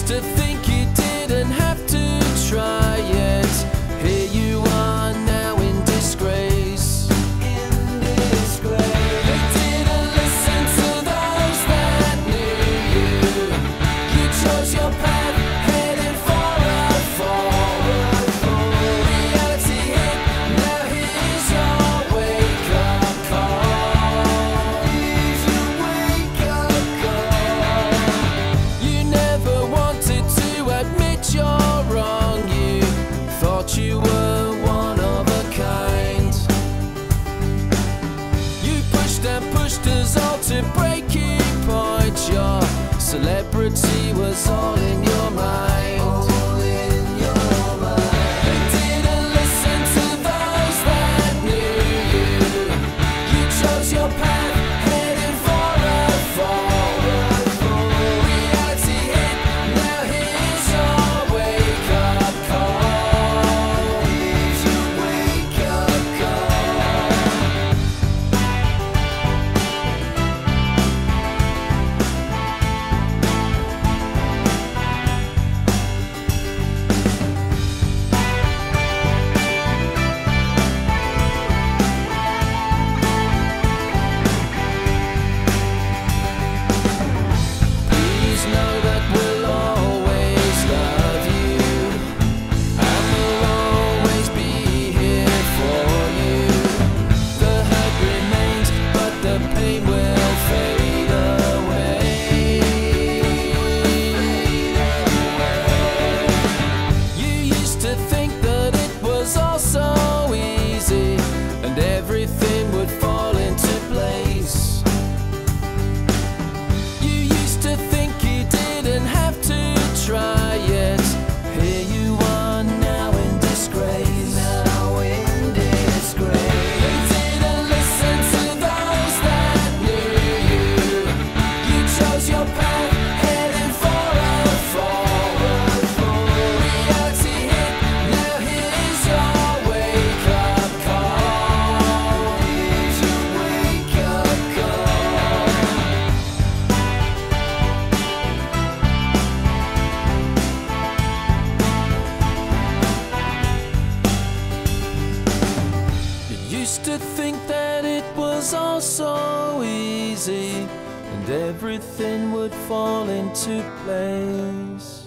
to think you didn't have to try it. Here you are now in disgrace. They didn't listen to those that knew you. You chose your path, heading for a fall. Reality hit, now here's your wake-up call. Here's your wake-up call. You never wanted to admit you're wrong. You thought you were one of a kind. You pushed and pushed us all to breaking point. Your celebrity was all in your mind. They didn't listen to those that knew you. You chose your path, heading for a fall. Reality hit, now here's your wake-up call. Here's your wake-up call. Please know that we'll always love you, and we'll always be here for you. The hurt remains, but the pain will fade away. You used to think that it was all so easy, and everything would fall into place. You used to think you didn't have to try it. Here you are now in disgrace. They didn't listen to those that knew you. You chose your path, heading for a fall. Reality hit, now here's your wake-up call. Here's your wake-up call. You used to think that it was all so easy, and everything would fall into place.